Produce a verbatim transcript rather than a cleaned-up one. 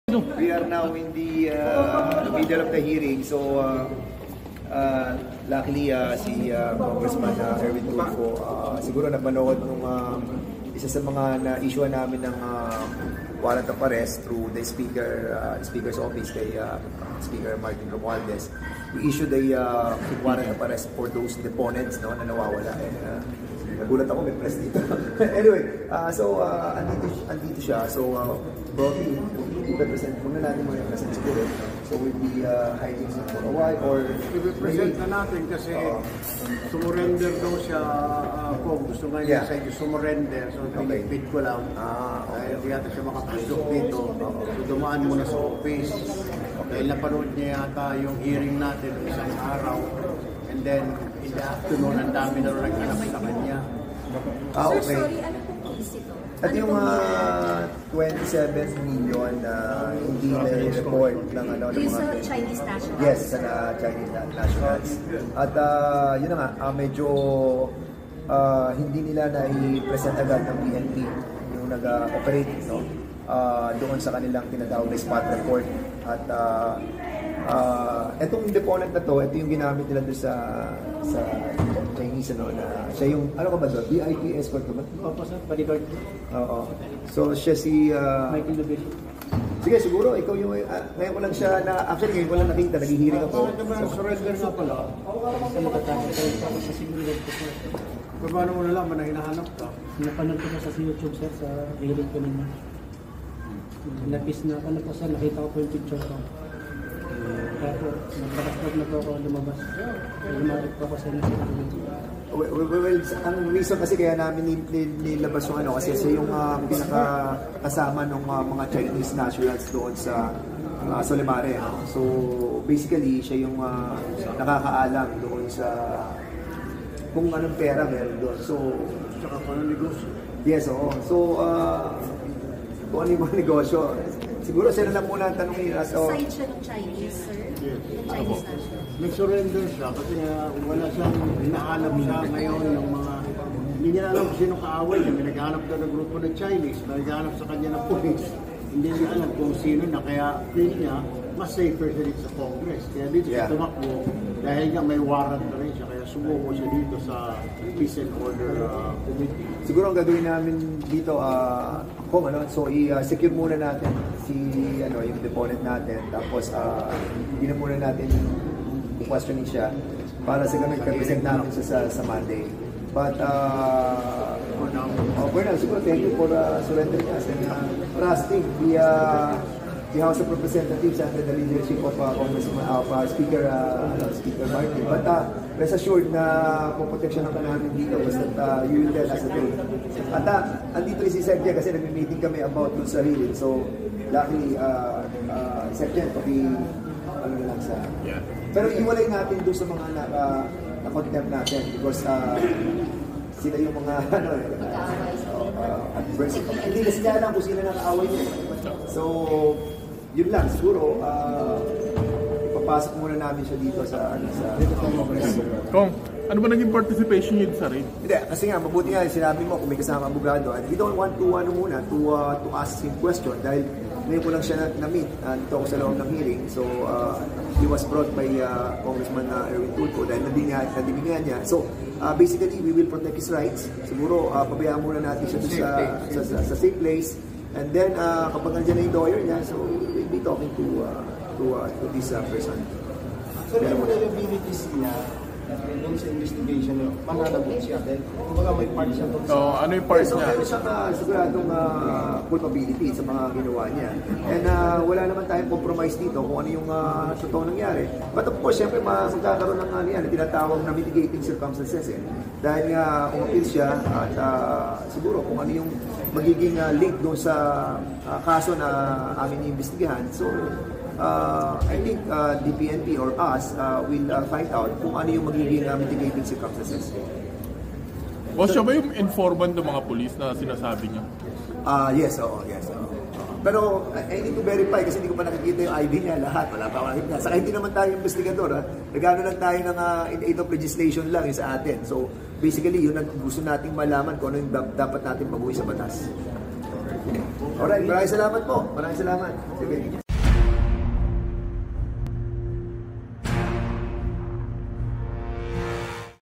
We are now in the uh, middle of the hearing, so uh, uh, luckily uh, si uh, Congressman uh, Erwin Tulfo uh, siguro nagmanood nung uh, isa sa mga na-issue namin ng uh, warrant of arrest through the Speaker, uh, Speaker's office, kay uh, Speaker Martin Romualdez. We issued a uh, warrant of arrest for those deponents, no, na nawawala. And, uh, nagulat ako, may press dito. Anyway, uh, so uh, andito, andito siya. So, uh, broadly, i-represent muna natin mga present siguro. So, we'll be uh, hiding for a while or... I-represent na natin kasi uh, sumurrender daw siya uh, kung gusto nga niya yeah. sa sumurrender. So, okay. pinipid ko lang. Ah, okay. Hindi yata siya makapasok dito. So, dumaan muna sa office. Dahil napanood niya yata yung hearing natin isang araw. And then, in the afternoon, ang dami na rin naghanap sa kanya. Ah, okay. Sir, sorry, ano pong case ito? At yung uh, twenty-seven million na uh, hindi na-report ng ano ng mga sa Chinese nationals? Yes, sa uh, Chinese nationals. At uh, yun na nga, uh, medyo uh, hindi nila na-i-present agad ng P N P yung nag-operate no? uh, doon sa kanilang tinatawag na spot report. At uh, uh, etong deponent na to, ito yung ginamit nila doon sa sa Chinese ano na siya yung ano ka ba doon? V I P escort ba? Opo sir, bodyguard. Oo. So siya si uh, Michael Lubisio. sige, siguro ikaw yung uh, ngayon ko lang siya na actually ngayon ko lang nakita, naghihiring ako. So, surrender nga pala. Sa matatapos ako sa seguridad ko sir. Paano mo nalaman na hinahanap ka? Napanood ko po sa YouTube sir sa hearing ko ninyo. Napis na ako na po sir, nakita ko po yung picture ko. Kaya po, nagbakas na po ako lumabas. Lumarik po ako sa inyo. Well, well, well, ang reason kasi kaya namin nilabas yung ano kasi siya yung uh, pinaka-kasama ng uh, mga Chinese nationals doon sa uh, Solimare. No? So basically siya yung uh, nakakaalam doon sa kung anong pera meron doon. So Tsaka kung anong negosyo. yes, oo. So uh, kung ano yung mga negosyo, siguro sila lang muna ang tanongin. So, Side siya ng Chinese, sir? Yes. Chinese national. Nag-surrender siya kasi uh, wala siyang hinahanap siya ngayon ng mga... Hindi niya alam kung sino kaaway niya. May naghahanap daw ng grupo ng Chinese, may naghahanap sa kanya ng police. Hindi niya alam kung sino na, kaya feeling niya mas safer siya dito sa Congress. Kaya dito Yeah. siya tumakbo dahil nga may warrant na rin siya. Kaya sumuko siya dito sa Peace and Order uh, Committee. siguro ang gagawin namin dito, uh, kung ano, so i-secure muna natin si ano yung deponent natin, tapos uh, hindi na muna natin i-questioning siya para sa ganun i-present natin siya sa, sa Monday. But, uh, For now, oh, for now, siguro thank you for uh, surrendering us and uh, trusting the, uh, the House of Representatives under the leadership of uh, Congressman, of uh, Speaker, uh, Speaker Martin. But uh, rest assured na puproteksyonan ka namin dito basta uh, you will tell us the truth. At uh, andito rin si Sergio kasi nag-meeting kami about dun sa hearing. So, luckily, uh, uh, Sergio, paki, ano na lang sa... Yeah. Pero iwalay natin doon sa mga naka, na-contempt natin because uh, sila yung mga ano eh, uh, adverse. Hindi kasi nila alam kung sino nakaaway nila. So, yun lang, siguro, uh, ipapasok muna namin siya dito sa, ano, sa Congress. Kong, ano ba naging participation yun sa rin? Hindi, kasi nga, mabuti nga, sinabi mo kung may kasama abogado, and we don't want to, ano muna, to, uh, to ask him question dahil ngayon ko lang siya na-meet na, uh, dito ako sa loob ng hearing. So, uh, he was brought by uh, Congressman uh, Erwin Tulfo dahil nadiningan niya. So, uh, basically, we will protect his rights. Siguro, uh, pabayaan muna natin siya sa, sa, sa, sa safe place. And then, uh, kapag nandiyan na yung lawyer niya, so we'll be talking to uh, to, uh, to this uh, person. So, yung vulnerabilities niya, doon sa investigation niyo, mananagot siya. Then, kumbaga may part siya doon sa... So, ano yung part So, niya? meron siyang uh, siguradong uh, culpability sa mga ginawa niya. And uh, wala naman tayong compromise dito kung ano yung uh, totoo nangyari. But of course, syempre, magkakaroon ng ano yan, tinatawag na mitigating circumstances. Eh. Dahil nga, umapil siya at uh, siguro kung ano yung magiging uh, link doon sa uh, kaso na amin iimbestigahan. So, Uh, I think uh, the P N P or us uh, will uh, find out kung ano yung magiging uh, mitigating circumstances. O siya ba yung informant ng mga polis na sinasabi niya? Ah, uh, yes, oo, yes. Oo. Pero I, I need to verify kasi hindi ko pa nakikita yung I D niya lahat. Wala pa makikita. Saka hindi naman tayo investigador. Ha? Nagano lang tayo ng uh, in aid of legislation lang yung sa atin. So basically, yun ang gusto nating malaman kung ano yung dapat natin baguhin sa batas. Alright, maraming salamat po. Maraming salamat. Sige.